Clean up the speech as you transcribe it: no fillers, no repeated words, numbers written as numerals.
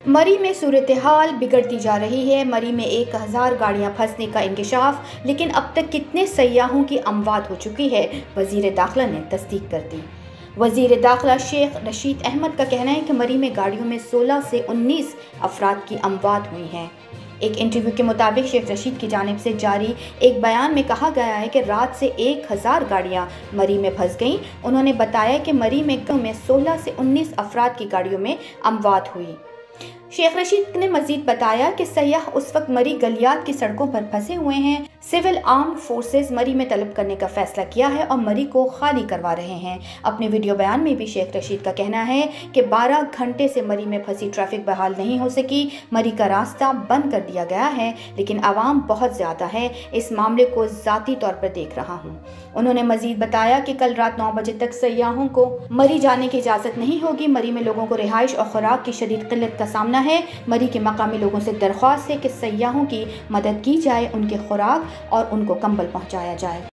मरी में सूरत-ए-हाल बिगड़ती जा रही है। मरी में 1000 गाड़ियां फंसने का इंकशाफ, लेकिन अब तक कितने सयाहों की अमवात हो चुकी है, वज़ीर दाखिला ने तस्दीक कर दी। वज़ीर दाखिला शेख रशीद अहमद का कहना है कि मरी में गाड़ियों में 16 से 19 अफराद की अमवात हुई हैं। एक इंटरव्यू के मुताबिक शेख रशीद की जानिब से जारी एक बयान में कहा गया है कि रात से 1000 गाड़ियां मरी में फंस गईं। उन्होंने बताया कि मरी में 16 से 19 अफराद की गाड़ियों में अमवात हुई। शेख रशीद ने मजीद बताया कि सयाह उस वक्त मरी गलियात की सड़कों पर फंसे हुए हैं। सिविल आर्म्ड फोर्सेस मरी में तलब करने का फैसला किया है और मरी को खाली करवा रहे हैं। अपने वीडियो बयान में भी शेख रशीद का कहना है कि 12 घंटे से मरी में फंसी ट्रैफिक बहाल नहीं हो सकी। मरी का रास्ता बंद कर दिया गया है, लेकिन आवाम बहुत ज़्यादा है। इस मामले को ज़ाती तौर पर देख रहा हूँ। उन्होंने मजीद बताया कि कल रात 9 बजे तक सयाहों को मरी जाने की इजाज़त नहीं होगी। मरी में लोगों को रिहाइश और खुराक की शदीद किल्लत का सामना है। मरी के मकामी लोगों से दरख्वास्त है कि सयाहों की मदद की जाए, उनके खुराक और उनको कंबल पहुंचाया जाए।